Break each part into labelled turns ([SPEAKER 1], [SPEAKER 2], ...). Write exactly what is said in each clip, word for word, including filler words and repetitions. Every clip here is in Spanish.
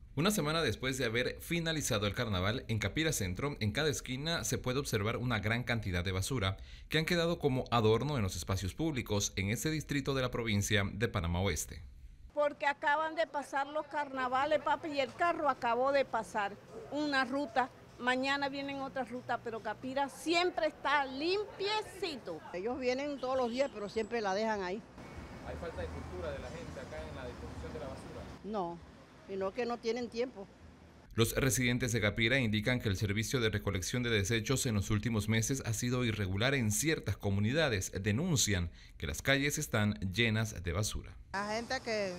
[SPEAKER 1] Una semana después de haber finalizado el carnaval, en Capira Centro, en cada esquina se puede observar una gran cantidad de basura que han quedado como adorno en los espacios públicos en este distrito de la provincia de Panamá Oeste.
[SPEAKER 2] Porque acaban de pasar los carnavales, papi, y el carro acabó de pasar una ruta. Mañana vienen otras rutas, pero Capira siempre está limpiecito.
[SPEAKER 3] Ellos vienen todos los días, pero siempre la dejan ahí.
[SPEAKER 4] ¿Hay falta de cultura de la gente acá en la disposición de la basura?
[SPEAKER 3] No, sino que no tienen tiempo.
[SPEAKER 1] Los residentes de Capira indican que el servicio de recolección de desechos en los últimos meses ha sido irregular en ciertas comunidades. Denuncian que las calles están llenas de basura.
[SPEAKER 5] La gente que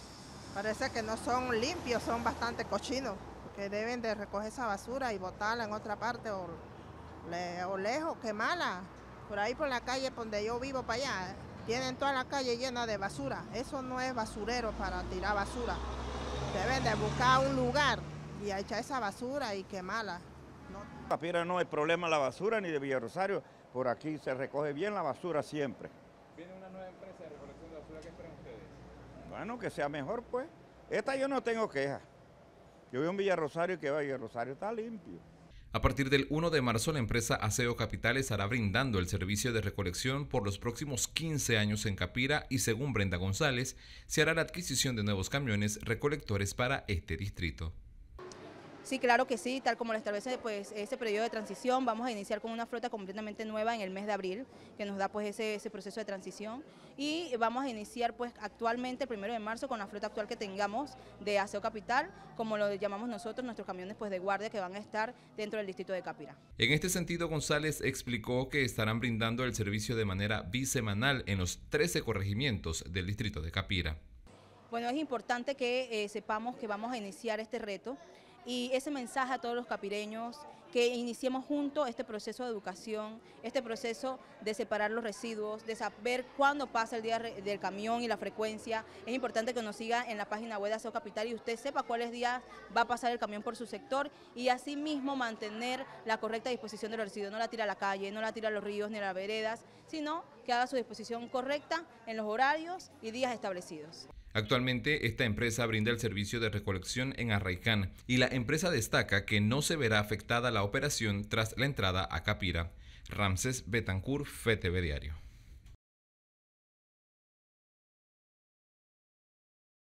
[SPEAKER 5] parece que no son limpios, son bastante cochinos, que deben de recoger esa basura y botarla en otra parte o, le, o lejos, quemarla. Por ahí por la calle donde yo vivo para allá, tienen toda la calle llena de basura. Eso no es basurero para tirar basura. Deben de buscar un lugar y echar esa basura y quemarla.
[SPEAKER 6] No. Capira no hay problema la basura ni de Villa Rosario, por aquí se recoge bien la basura siempre.
[SPEAKER 4] ¿Viene una nueva empresa de recolección de basura? ¿Qué esperan ustedes?
[SPEAKER 6] Bueno, que sea mejor pues. Esta yo no tengo quejas. Yo vivo en Villa Rosario y que Villa Rosario está limpio.
[SPEAKER 1] A partir del uno de marzo, la empresa Aseo Capital estará brindando el servicio de recolección por los próximos quince años en Capira y, según Brenda González, se hará la adquisición de nuevos camiones recolectores para este distrito.
[SPEAKER 7] Sí, claro que sí, tal como lo establece pues ese periodo de transición, vamos a iniciar con una flota completamente nueva en el mes de abril, que nos da pues ese, ese proceso de transición, y vamos a iniciar pues actualmente el primero de marzo con la flota actual que tengamos de Aseo Capital, como lo llamamos nosotros, nuestros camiones pues de guardia que van a estar dentro del distrito de Capira.
[SPEAKER 1] En este sentido, González explicó que estarán brindando el servicio de manera bisemanal en los trece corregimientos del distrito de Capira.
[SPEAKER 7] Bueno, es importante que eh, sepamos que vamos a iniciar este reto y ese mensaje a todos los capireños, que iniciemos juntos este proceso de educación, este proceso de separar los residuos, de saber cuándo pasa el día del camión y la frecuencia. Es importante que nos siga en la página web de Aseo Capital y usted sepa cuáles días va a pasar el camión por su sector y asimismo mantener la correcta disposición de los residuos. No la tira a la calle, no la tira a los ríos ni a las veredas, sino que haga su disposición correcta en los horarios y días establecidos.
[SPEAKER 1] Actualmente, esta empresa brinda el servicio de recolección en Arraicán y la empresa destaca que no se verá afectada la operación tras la entrada a Capira. Ramses Betancourt, F T V Diario.